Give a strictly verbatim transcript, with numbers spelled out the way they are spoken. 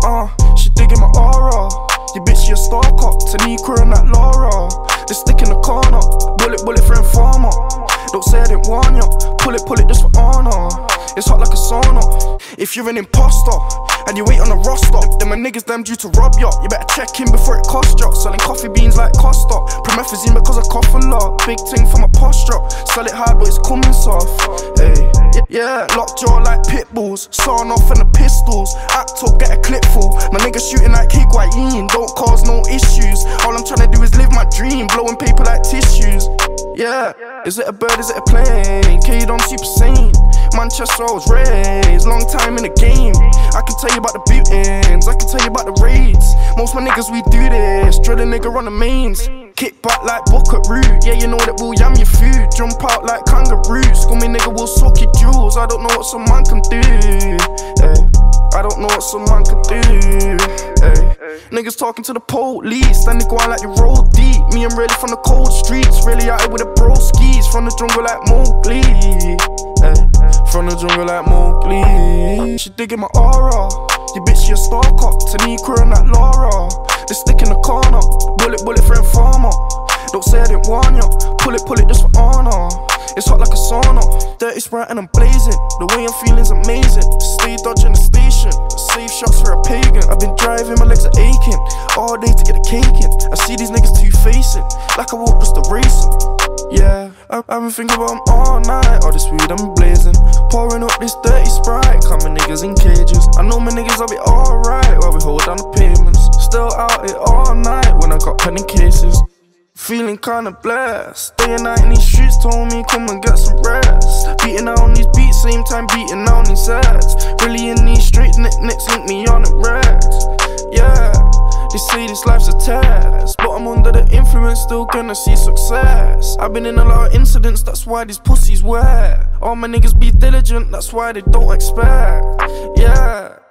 Uh, she digging my aura. You bitch, she a star cop. Tanika and that Laura. They stick in the corner. Bullet, bullet for informer. Don't say I didn't warn ya. Pull it, pull it just for honor. It's hot like a sauna. If you're an imposter and you ain't on the roster, then my niggas damn due to rob ya. You better check in before it costs ya. Selling coffee beans like Costa. Promethazine because I cough a lot. Big thing for my posture. Sell it hard but it's coming soft. Hey, yeah, locked jaw like pit bulls. Sawn off and the pistols. Act up, get a clip full. My niggas shooting like Higuain. Don't cause no issues. All I'm trying to do is live my dream. Blowing paper like tissues. Yeah, is it a bird, is it a plane? K, don't super sane. Manchester, I was raised, long time in the game. I can tell you about the bootings, I can tell you about the raids. Most my niggas, we do this, drill a nigga on the mains. Kick back like buckaroo, yeah, you know that we'll yam your food. Jump out like kangaroo, school me nigga will suck your jewels. I don't know what some man can do, hey. I don't know what some man can do, hey. Niggas talking to the police, then they go out like you roll deep. Me, I'm really from the cold streets, really out here with the bro skis. From the jungle like Mowgli, hey. From the jungle like Mowgli. She digging my aura. You bitch, she a star cop. Tanika and that Laura. They stick in the corner. Bullet, bullet for informer. Don't say I didn't warn ya. Pull it, pull it just for honor. It's hot like a sauna. Dirty Sprite and I'm blazing. The way I'm feeling's amazing. Stay dodging the station. Save shots for a pagan. I've been driving, my legs are aching. All day to get a cake in. I see these niggas two-facing. Like I walk just a racing. Yeah, I, I've been thinking about them all night. All this weed I'm blazing. Pouring up this dirty Sprite. Got my niggas in cages. I know my niggas will be alright while we hold down the pavements. Still out here all night when I got pen in cases. Feeling kinda blessed. Day and night in these streets, told me come and get some rest. Beating out on these beats, same time beating out on these heads. Really in these streets, Nick link me on the reds. Yeah, they say this life's a test, but I'm under the influence, still gonna see success. I've been in a lot of incidents, that's why these pussies wet. All my niggas be diligent, that's why they don't expect. Yeah.